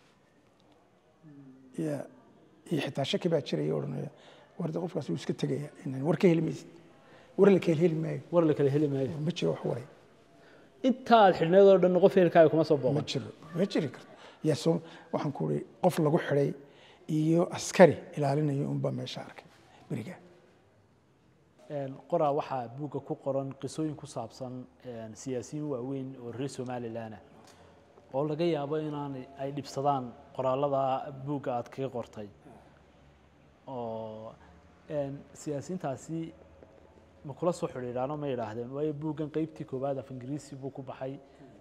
iyo iyo xitaa shaki baa jiraya odhanaya warda qofkaas wuu iska tegaya inaan war ka heli maysid war la kala heli maayo war la kala heli maayo ma jiro wax waray intaad xidhneed oo dhan qof heelkaaga kuma soo ma booqan jiro ma jiri karto yaa soo waxaan ku uri qof lagu xidhay iyo askari ilaalinayo unbaa meesha arkay beriga qoraa waxaa buugga ku qoran qisooyin ku saabsan siyaasiyiin waaweyn oo reer Somaliland ah oo laga yaabo inaan ay dhibsadaan qoraalada buugga aad kaga qortay oo siyaasiyiintaasi ma kula soo xiriiraano ma yiraahdeen waayo buuggan qaybtii koowaad af Ingiriisi buu ku baxay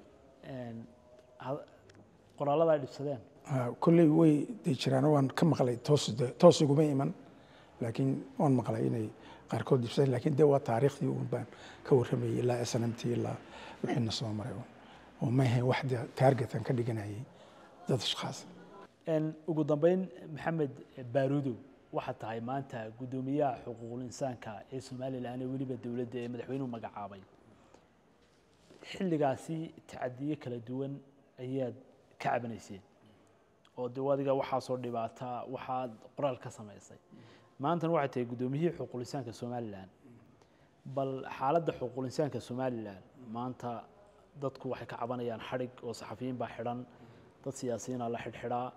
qoraalada ay dhibsadeen kulley way jiraan waan ka maqlay toos toos ugu iman laakiin waan maqlay inay qaarkood dhibsadeen laakiin dee waa taariikhdii uun baan ka warramayay ilaa S N M T ilaa wixiina soo maray oo ma ahayn wax taargetan ka dhiganayay dad ashkhaas ugu dambeyn Maxamed Baaruudow waxa tahay maanta gudoomiyaha xuquuqul insaanka ee Somaliland ee waliba dawladda ee madaxweynuhu magacaabay xilligaasi tacadiye kala duwan ayaad ka cabanayseen oo diwaadiga waxa soo dhibaata waxaad qoraal ka samaysay maanta waxay tahay gudoomiyihii xuquuqul insaanka Somaliland bal xaaladda xuquuqul insaanka Somaliland maanta dadku waxay ka cabanayaan xarig oo saxafiyiin baa xidhan dad siyaasiyiin la xidhxidhaa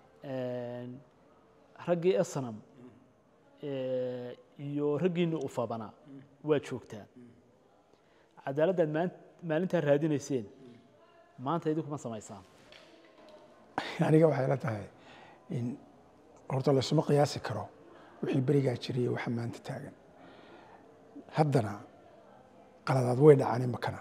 raggii asnam iyo raggiina u fabana waa joogtaan cadaaladda maalinta raadinayseen maanta idinku ma samaysaan aniga waxay la tahay in horta la suma qiyaasi karo wixii berigaa jiray waxa maanta taagan haddana qaladaad way dhacaan makana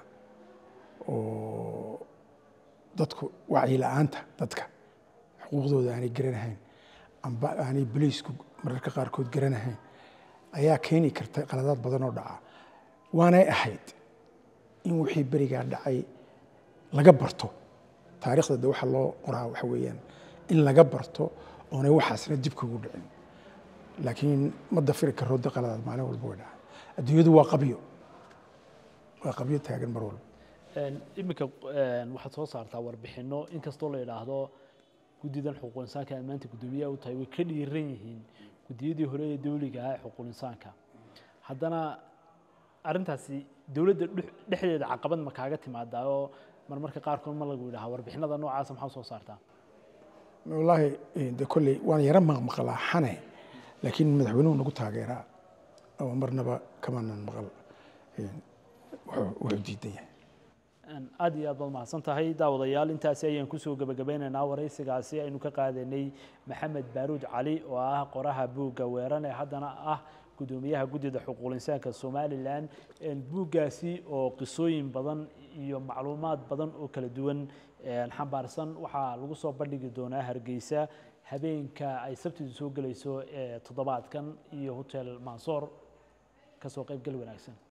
oo dadku wacyi la'aanta dadka xuquuqdooda aanay garanahayn amba aanay booliisku mararka qaarkood garanahayn ayaa keeni karta qaladaad badan oo dhaca waanay ahayd in wixii berigaa dhacay laga barto taariikhda de waxa loo qoraa waxa weeyaan in laga barto oonay waxaasna dib kugu dhicin laakiin ma dafiri karo de qaladaad maalin walba way dhacay adduunyadu waa qabyo waa qabyo taagan mar walba iminka waxaad soo saartaa warbixino inkastoo la yidhaahdo guddidan xuquuq insaanka ay maanta guddoomiyaha u tahay way ka dhiiran yihiin guddiyadii hore ee dawliga ahaa ee xuquuq insaanka haddana arrintaasi dowladda dhexdeeda caqabad ma kaaga timaadaa oo marmarka qaarkood ma lagu yidhaha warbixinada noocaasa maxaa soo saartaa wallaahi de kolley waan yara maqmaqlaa xane laakiin madaxweynuhu nagu taageeraa oo marnaba kamaanan maqal wuxuu diidan yahay aad iyo aad baad mahadsan tahay daawadayaal intaasi ayaan kusoo gabagabeynaynaa waraysigaasi aynu ka qaadanay maxamed baaruud cali oo ah qoraha buugga weerane haddana ah guddoomiyaha guddida xuquuq insaanka somalilan buuggaasi oo qisooyin badan iyo macluumaad badan oo kala duwan xambaarsan waxaa lagu soo bandhigi doonaa hargeysa habeenka ay sabtidu soo gelayso ee toddobaadkan iyo hotel mansoor ka soo qaybgal wanaagsan